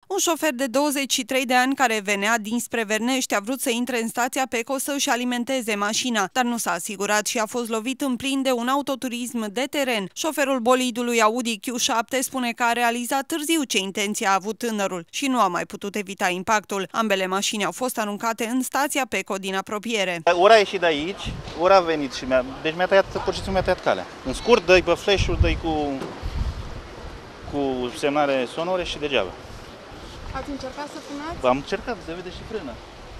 Un șofer de 23 de ani care venea dinspre Vernești a vrut să intre în stația Peco să-și alimenteze mașina, dar nu s-a asigurat și a fost lovit în plin de un autoturism de teren. Șoferul bolidului Audi Q7 spune că a realizat târziu ce intenție a avut tânărul și nu a mai putut evita impactul. Ambele mașini au fost aruncate în stația Peco din apropiere. Ori a ieșit de aici, ori a venit și deci mi-a tăiat, pur și simplu mi-a tăiat calea. În scurt, dă-i pe flash-ul, dă-i cu semnale sonore și degeaba. Ați încercat să frânați? Am încercat, se vede și frână.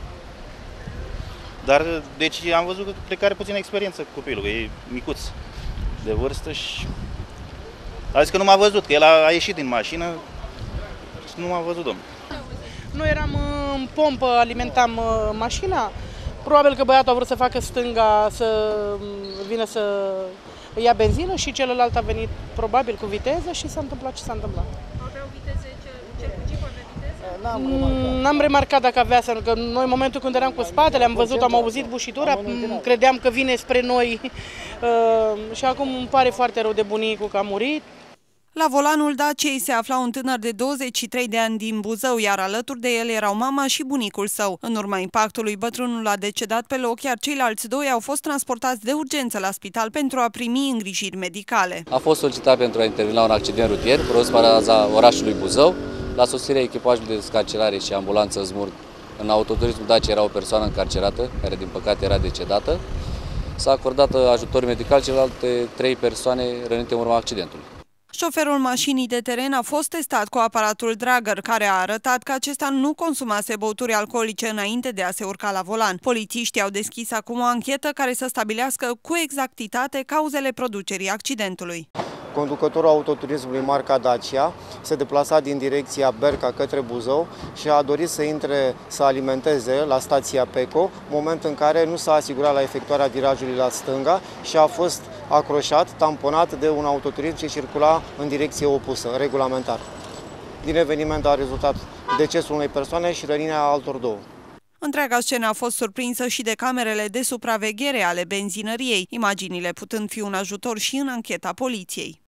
Dar, deci am văzut că plecare puțină experiență cu copilul, că e micuț de vârstă și a zis că nu m-a văzut, că el a ieșit din mașină și nu m-a văzut, domnul. Noi eram în pompă, alimentam mașina. Probabil că băiatul a vrut să facă stânga, să vină să ia benzină și celălalt a venit probabil cu viteză și s-a întâmplat ce s-a întâmplat. Aveau viteze, cel cu jeep avea viteză? N-am remarcat dacă avea, că noi în momentul când eram cu spatele am văzut, am auzit bușitura, credeam că vine spre noi și acum îmi pare foarte rău de bunicul că a murit. La volanul Daciei se afla un tânăr de 23 de ani din Buzău, iar alături de el erau mama și bunicul său. În urma impactului, bătrânul a decedat pe loc, iar ceilalți doi au fost transportați de urgență la spital pentru a primi îngrijiri medicale. A fost solicitat pentru a interveni un accident rutier, produs pe raza orașului Buzău. La sosirea echipajului de descarcerare și ambulanță Zmurg, în autoturismul Dacia era o persoană încarcerată, care din păcate era decedată. S-a acordat ajutor medical celelalte 3 persoane rănite în urma accidentului. Șoferul mașinii de teren a fost testat cu aparatul Dragăr, care a arătat că acesta nu consumase băuturi alcoolice înainte de a se urca la volan. Polițiștii au deschis acum o anchetă care să stabilească cu exactitate cauzele producerii accidentului. Conducătorul autoturismului marca Dacia se deplasa din direcția Berca către Buzău și a dorit să intre să alimenteze la stația Peco, moment în care nu s-a asigurat la efectuarea virajului la stânga și a fost acroșat, tamponat de un autoturism ce circula în direcție opusă, regulamentar. Din eveniment a rezultat decesul unei persoane și rănirea altor 2. Întreaga scenă a fost surprinsă și de camerele de supraveghere ale benzinăriei, imaginile putând fi un ajutor și în ancheta poliției.